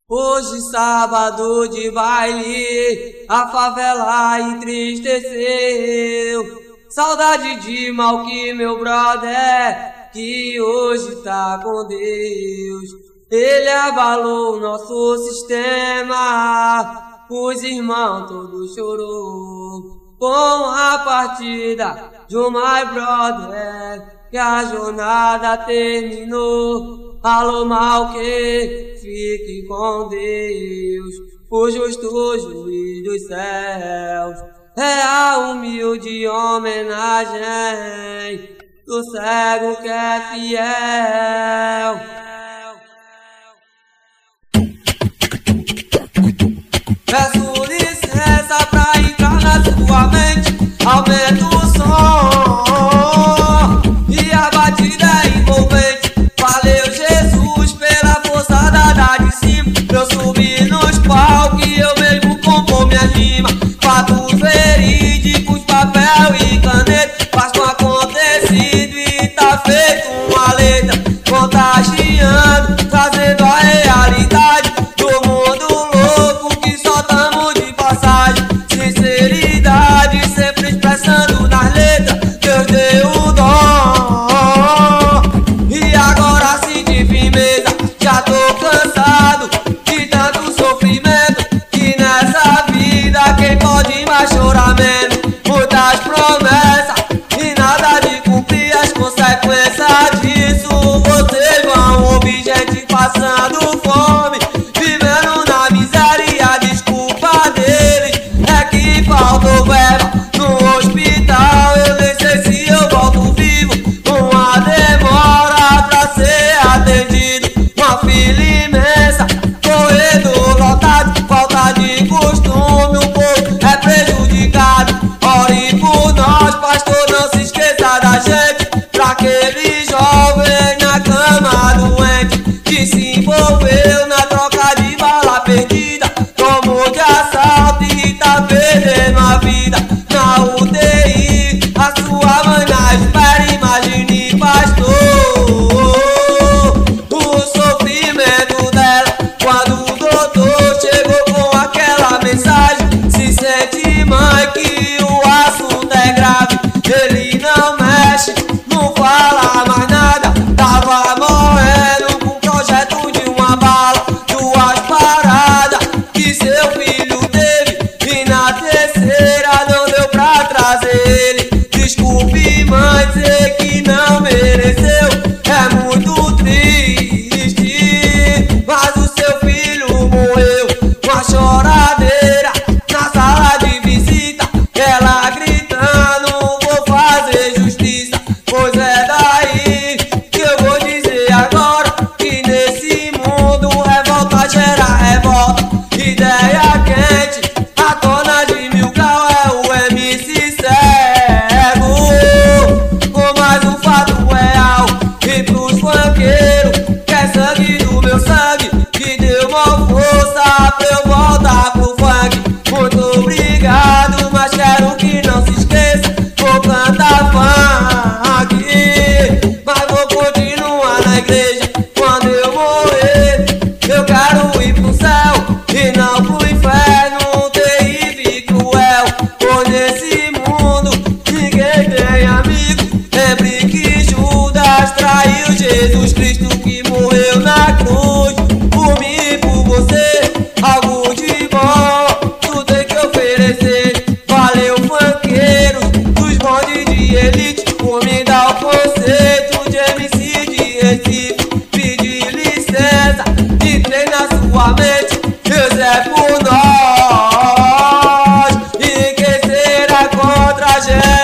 Hoje sábado de baile, a favela entristeceu. Saudade de mal que meu brother, que hoje tá com Deus. Ele abalou o nosso sistema, os irmãos todos chorou. Com a partida de um my brother, que a jornada terminou. Alô mal que fique com Deus, o justo juiz dos céus. É a humilde homenagem do cego que é fiel. Peço licença pra entrar na sua mente, aumenta o som e a batida é envolvente. Valeu Jesus pela força dada de cima, eu subi nos palcos e eu mesmo compor minha rima. Fatos verídicos, papel e caneta, faz com acontecido e tá feito uma letra, contagiando, trazendo a realidade do mundo louco que só tamo de passagem. Sinceridade sempre expressando nas letras, Deus deu o dom. E agora sim de firmeza, já tô cansado de tanto sofrimento, que nessa vida quem pode mais chorar menos. Muitas promessas e nada de cumprir as consequências disso. Vocês vão ouvir gente passando fome, vivendo na miséria. A desculpa deles é que faltou verba no hospital. Eu nem sei se eu volto vivo, uma demora pra ser atendido, uma fila imensa, corredor lotado, falta de costume, o povo é prejudicado. Ore por nós, pastor, não se esqueça da gente, pra aquele jovem na cama doente, que se envolveu na troca de bala perdida, tomou de assalto e tá perdendo a vida na UTI. A sua mãe na espera, imagine, pastor, o sofrimento dela quando o doutor chegou com aquela mensagem. Se sente mãe que o assunto é grave, ele não mexe, não fala mais nada. Tava morrendo com o projeto de uma bala, duas paradas que seu filho teve, e na terceira não deu pra trazer ele. Desculpe mãe, dizer que não mereceu, é muito triste, mas o seu filho morreu. Uma choradeira na sala de visita, ela gritando, vou fazer justiça. Pois é daí que eu vou dizer agora, que nesse mundo revolta gera revolta. Ideia quente, a dona de mil grau é o MC cego, com mais um fato real. E pros funkeiros, que é sangue do meu sangue, que deu uma força pra eu voltar pro funk. Muito obrigado, mas quero que não se esqueça, vou cantar funk, mas vou continuar na igreja. Quando eu morrer, eu quero ir pro céu e não pro inferno terrível e cruel. Pois nesse mundo ninguém tem amigo, lembre que Judas traiu Jesus Cristo, que morreu na cruz por mim e por você. Algo de bom tu tem que oferecer. Valeu funkeiros dos bondes de elite, por me dar o conceito de MC de Recife. Pedi licença, entrei na sua mente, Deus é por nós, e quem será contra a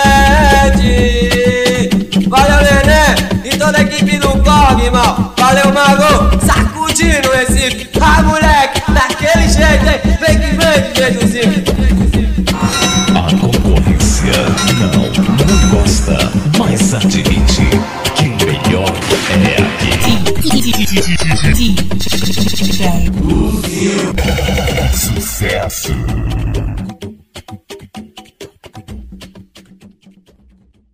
gente? Valeu Nenê e toda a equipe do Corre, irmão. Valeu Mago, sacudindo Recife. Ah moleque, daquele jeito, hein? Vem que vem de jeitozinho. A concorrência não gosta, mas admite que o melhor é aqui. Sucesso.